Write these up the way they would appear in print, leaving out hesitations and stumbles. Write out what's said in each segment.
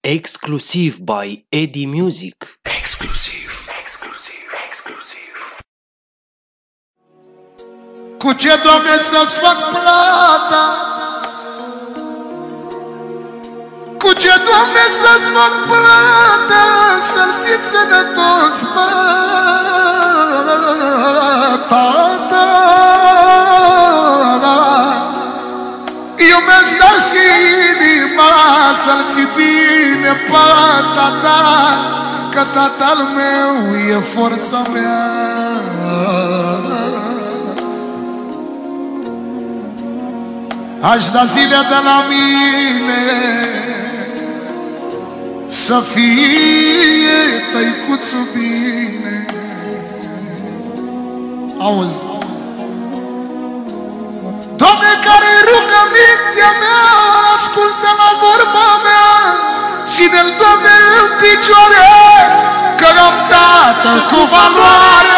Exclusive by Eddie Music. Exclusiv. Cu ce, Doamne, să-ți fac plata? Cu ce, Doamne, să-ți fac plata? Să-l țin sănătos, mă, tata. Eu mi-aș da și inima să-l ții bine pe tata, că tatăl meu e forța mea. Aș da zile de la mine să fie tăicuțul bine. Auzi, Doamne, care-i rugămintea mea, ascultă la vorba mea, ține-l, Doamne, în picioare, că am tată cu valoare.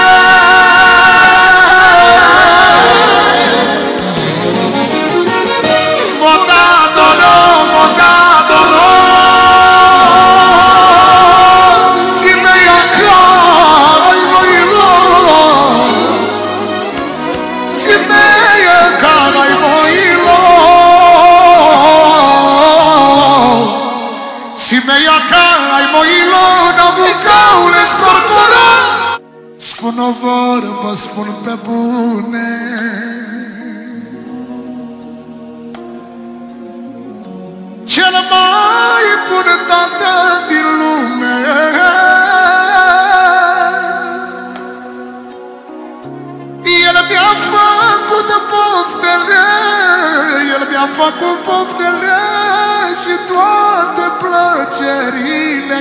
Spun o vorbă, spun pe bune, cel mai bun tată din lume. El mi-a făcut poftele, el mi-a făcut poftele și toate plăcerile.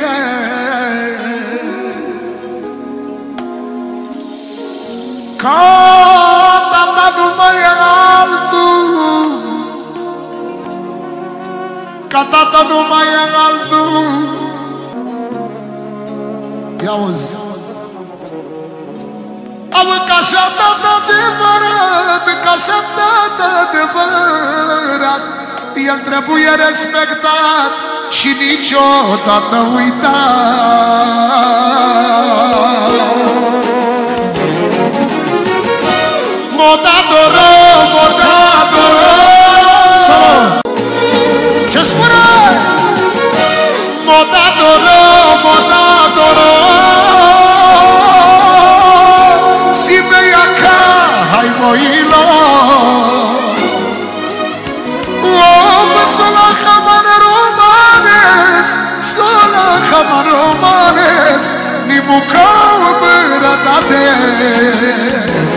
Ca tata nu mai e altul, ca tata nu mai e altul. Ia auzi, auzi, ca așa tata adevărat, ca așa tata adevărat, el trebuie respectat și niciodată uitat. Modadoro, modadoro. Ce spune? Modadoro, modadoro. Si vei acá, hai moilo. Oh, sola jamane romanes, sola jamane romanes, ni mucau băratades.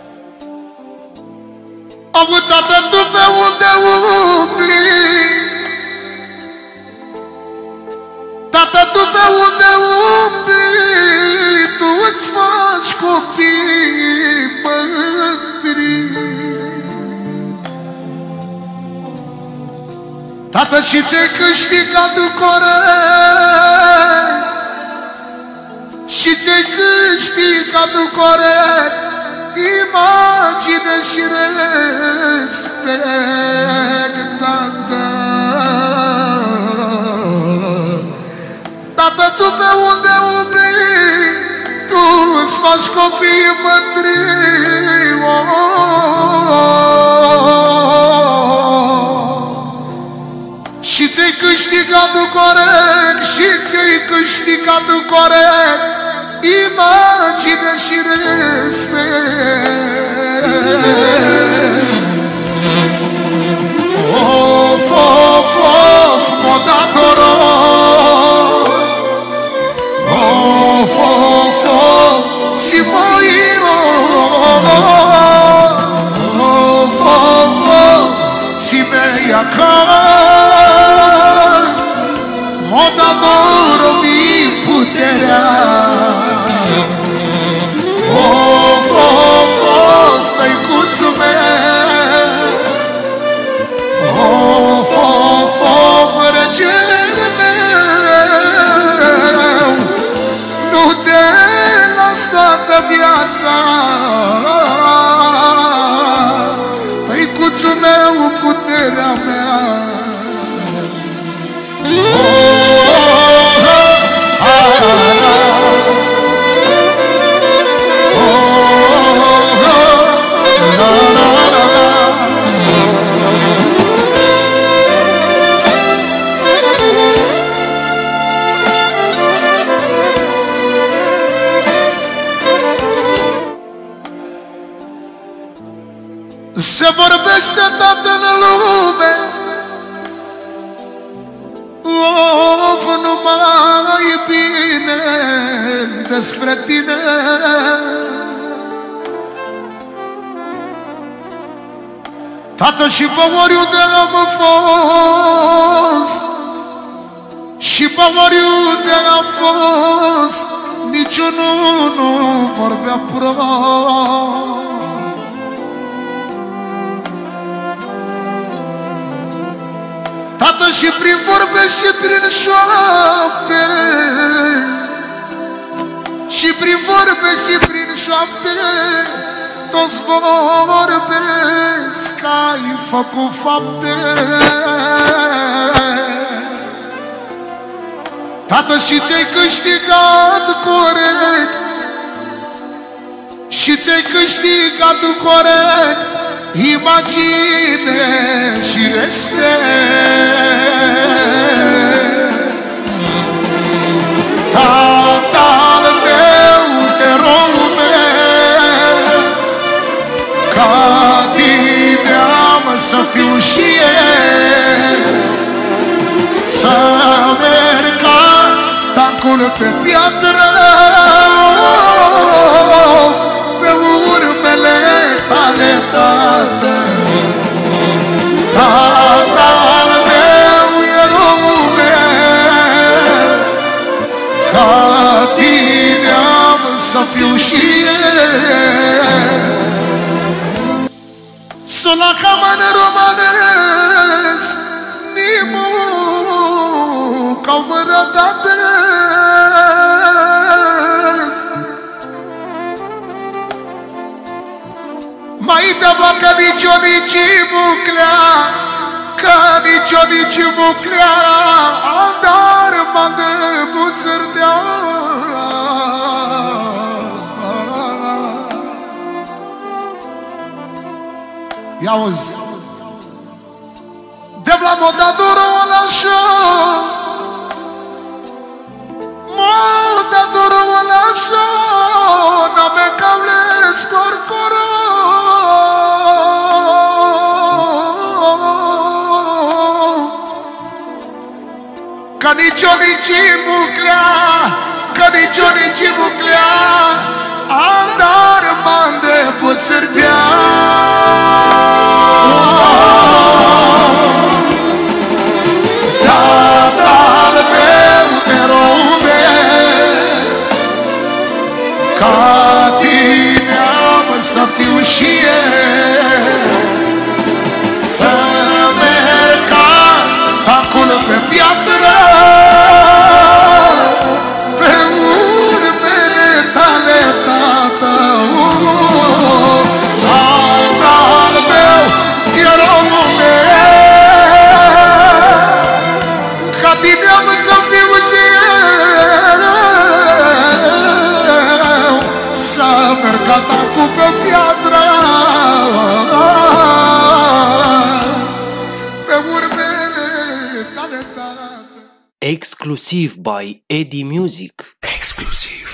Avu, tată, tu pe unde umbli? Tată, tu pe unde umbli? Tu îți faci copii mândri. Tată, și ți-ai câștigat corect, și ți-ai câștigat corect imagine și respect, tată. Tată, tu pe unde umbli? Tu îți faci copii mândri. Și ți-ai câștigat corect, și ți-ai câștigat corect imagine și respect. Of, of, of, modadoro. Of, of, of, si moiro. Of, of, of, si vei acá. Modadoro, mi puterea. Of, of, of, tăicuțul Of, nu mai e bine despre tine. Tată, și pe oriunde am fost, și pe oriunde am fost, niciunul nu vorbea prost. Tată, și prin vorbe și prin șoapte, și prin vorbe și prin șoapte, toți vorbesc că ai făcut fapte. Tată, și ți-ai câștigat corect, și ți-ai câștigat corect imagine și respect. Tatăl meu, eroul meu, ca tine am să fiu și eu, să merg ca tancul pe piatră, pe urmele tale, Tată. Tatăl meu, eroul meu, ca tine am să fiu și eu. Sola caman romanes, nimu ca mărădades. Mai dava ca nici-o nici buclea, ca nici-o nici buclea, dar mă de buțărdea. Ia-uzi, de la moda duro la show, moda duro la show, na me cables corcoro. Ca nici-o nici buclea, ca nici-o nici buclea, andar mande puțărdea. Tatăl meu, eroul meu, ca tine am să fiu și eu, să merg ca tancul pe piatră, pe urmele tale, Tată. Tatăl meu, eroul meu, ca tine am să fiu și eu, să merg ca tancul pe piatră, pe urmele tale, Tată. Exclusiv by Eddie Music. Exclusiv.